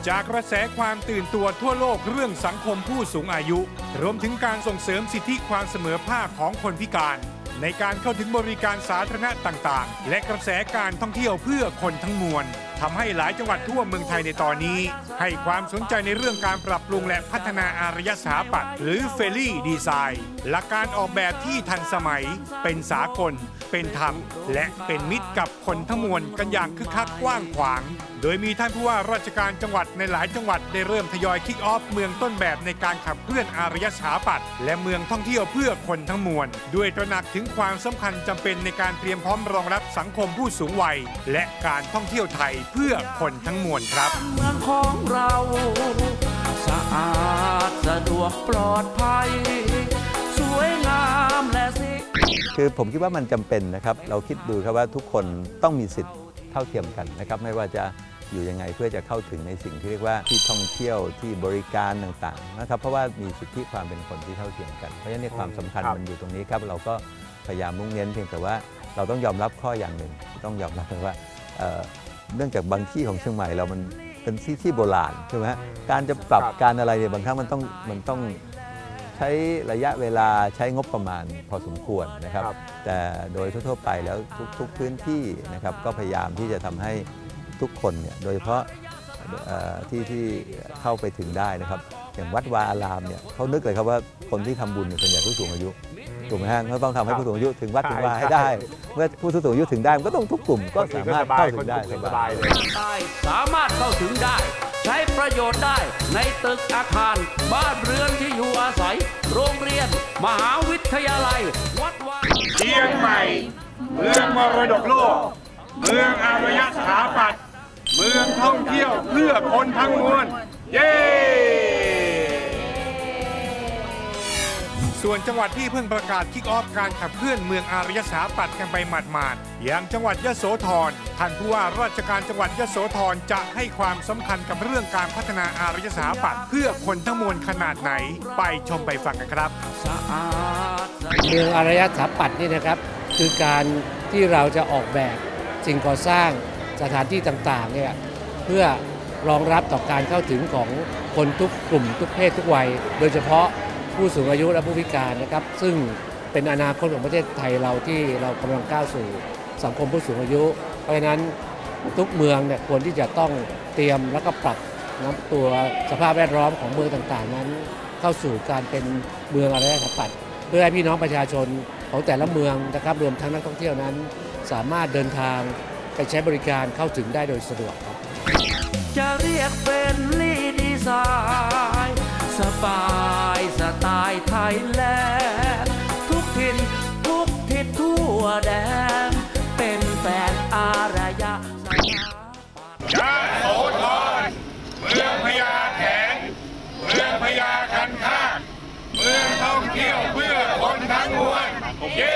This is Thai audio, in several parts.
จากกระแสความตื่นตัวทั่วโลกเรื่องสังคมผู้สูงอายุรวมถึงการส่งเสริมสิทธิความเสมอภาคของคนพิการในการเข้าถึงบริการสาธารณะต่างๆและกระแสการท่องเที่ยวเพื่อคนทั้งมวลทำให้หลายจังหวัดทั่วเมืองไทยในตอนนี้ให้ความสนใจในเรื่องการปรับปรุงและพัฒนาอารยสถาปัตย์หรือเฟลลี่ดีไซน์หลักการออกแบบที่ทันสมัยเป็นสากลเป็นธรรมและเป็นมิตรกับคนทั้งมวลกันอย่างคึกคักกว้างขวางโดยมีท่านผู้ว่าราชการจังหวัดในหลายจังหวัดได้เริ่มทยอยคิกออฟเมืองต้นแบบในการขับเคลื่อนอารยสถาปัตย์และเมืองท่องเที่ยวเพื่อคนทั้งมวลด้วยตระหนักถึงความสำคัญจำเป็นในการเตรียมพร้อมรองรับสังคมผู้สูงวัยและการท่องเที่ยวไทยเพื่อคนทั้งมวลครับเมืองของเราสะอาดสะดวกปลอดภัยสวยงามและสิคือผมคิดว่ามันจำเป็นนะครับเราคิดดูครับว่าทุกคนต้องมีสิทธิ์เท่าเทียมกันนะครับไม่ว่าจะอยู่ยังไงเพื่อจะเข้าถึงในสิ่งที่เรียกว่าที่ท่องเที่ยวที่บริการต่างๆนะครับเพราะว่ามีสิทธิความเป็นคนที่เท่าเทียมกันเพราะฉะนั้นความสำคัญมันอยู่ตรงนี้ครับเราก็พยายามมุ่งเน้นเพียงแต่ว่าเราต้องยอมรับข้ออย่างหนึ่งต้องยอมรับว่าเนื่องจากบางที่ของเชียงใหม่เรามันเป็นที่โบราณใช่ไหมการจะปรับการอะไรเนี่ยบางครั้งมันต้องใช้ระยะเวลาใช้งบประมาณพอสมควรนะครับแต่โดยทั่วไปแล้วทุกพื้นที่นะครับก็พยายามที่จะทำให้ทุกคนเนี่ยโดยเฉพาะที่เข้าไปถึงได้นะครับอย่างวัดวาอารามเนี่ยเขานึกเลยครับว่าคนที่ทำบุญส่วนใหญ่ผู้สูงอายุถูกไหมฮะเขาต้องทำให้ผู้สูงอายุถึงวัดถึงวาให้ได้เมื่อผู้สูงอายุถึงได้มันก็ต้องทุกกลุ่มก็สามารถเข้าถึงได้สบายเลยสามารถเข้าถึงได้ใช้ประโยชน์ได้ในตึกอาคารบ้านเรือนที่อยู่อาศัยโรงเรียนมหาวิทยาลัยวัดวาเชียงใหม่เมืองมรดกโลกเมืองอารยสถาปัตย์เมืองท่องเที่ยวเพื่อคนทั้งมวลเย้ส่วนจังหวัดที่เพิ่งประกาศคิกออฟการขับเคลื่อนเมืองอารยสถาปัตย์กันไปหมาดๆอย่างจังหวัดยโสธรท่านผู้ว่าราชการจังหวัดยโสธรจะให้ความสำคัญกับเรื่องการพัฒนาอารยสถาปัตย์เพื่อคนทั้งมวลขนาดไหนไปชมไปฟังกันครับเมืองอารยสถาปัตย์นี่นะครับคือการที่เราจะออกแบบสิ่งก่อสร้างสถานที่ต่างๆเนี่ยเพื่อรองรับต่อการเข้าถึงของคนทุกกลุ่มทุกเพศทุกวัยโดยเฉพาะผู้สูงอายุและผู้พิการนะครับซึ่งเป็นอนาคตของประเทศไทยเราที่เรากำลังก้าวสู่สังคมผู้สูงอายุเพราะฉะนั้นทุกเมืองเนี่ยควรที่จะต้องเตรียมแล้วก็ปรับตัวสภาพแวดล้อมของเมืองต่างๆนั้นเข้าสู่การเป็นเมืองอารยสถาปัตย์เพื่อให้พี่น้องประชาชนของแต่ละเมืองนะครับรวมทั้งนักท่องเที่ยวนั้นสามารถเดินทางไปใช้บริการเข้าถึงได้โดยสะดวกครับจะเรียกเป็นลีดีไซน์สบายสไตล์ไทยแลนด์ทุกถิ่นทุกทิศทั่วแดนเป็นแฟนอารยสถาปัตย์ยโสธรเมืองพญาแถนเมืองพญาคันคากเมืองท่องเที่ยวเพื่อคนทั้งมวลเย้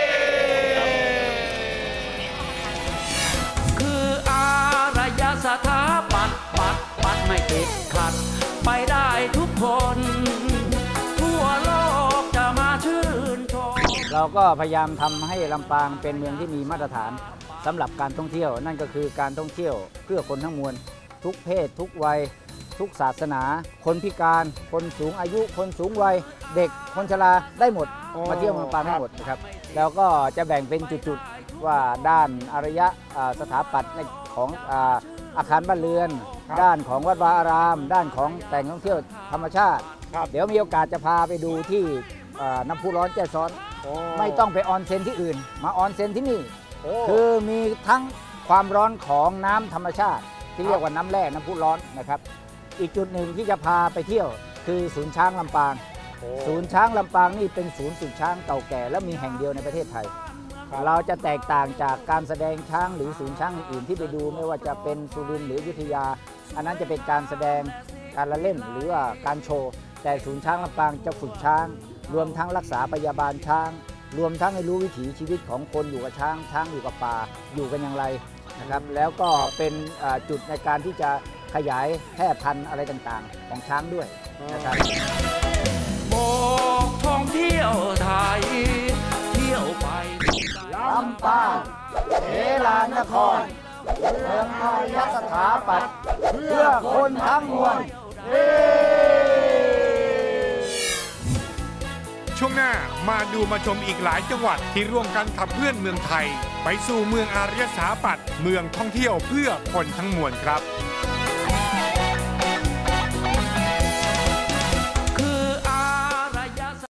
คืออารยสถาปัตย์ปัดไม่ติดขัดไปได้ทุกคนทั่วโลกจะมาชื่นชมเราก็พยายามทำให้ลำปางเป็นเมืองที่มีมาตรฐานสำหรับการท่องเที่ยวนั่นก็คือการท่องเที่ยวเพื่อคนทั้งมวลทุกเพศทุกวัยทุกศาสนาคนพิการคนสูงอายุคนสูงวัยเด็กคนชราได้หมดมาเที่ยวเมืองลำปางได้หมดนะครับแล้วก็จะแบ่งเป็นจุดๆว่าด้านอารยสถาปัตย์ของอาคารบ้านเรือนด้านของวัดวาอารามด้านของแต่งท่องเที่ยวธรรมชาติเดี๋ยวมีโอกาสจะพาไปดูที่น้ำพุร้อนแจ้ซ้อนไม่ต้องไปออนเซ็นที่อื่นมาออนเซ็นที่นี่คือมีทั้งความร้อนของน้ำธรรมชาติที่เรียกว่าน้ำแร่น้ำพุร้อนนะครับอีกจุดหนึ่งที่จะพาไปเที่ยวคือศูนย์ช้างลำปางศูนย์ช้างลำปางนี่เป็นศูนย์ฝึกช้างเก่าแก่และมีแห่งเดียวในประเทศไทยเราจะแตกต่างจากการแสดงช้างหรือศูนย์ช้างอื่นๆที่ไปดูไม่ว่าจะเป็นสุรินทร์หรืออยุธยาอันนั้นจะเป็นการแสดงการละเล่นหรือว่าการโชว์แต่ศูนย์ช้างลำปางจะฝึกช้างรวมทั้งรักษาพยาบาลช้างรวมทั้งให้รู้วิถีชีวิตของคนอยู่กับช้างช้างอยู่กับป่าอยู่กันอย่างไรนะครับแล้วก็เป็นจุดในการที่จะขยายแพร่พันธุ์อะไรต่างๆของช้างด้วยนะครับบอกท่องเที่ยวไทยเที่ยวไปลำปางเทลานครเมืองอารยสถาปัตย์เพื่อคนทั้งมวลช่วงหน้ามาดูมาชมอีกหลายจังหวัดที่ร่วมกันขับเคลื่อนเมืองไทยไปสู่เมืองอารยสถาปัตย์เมืองท่องเที่ยวเพื่อคนทั้งมวลครับ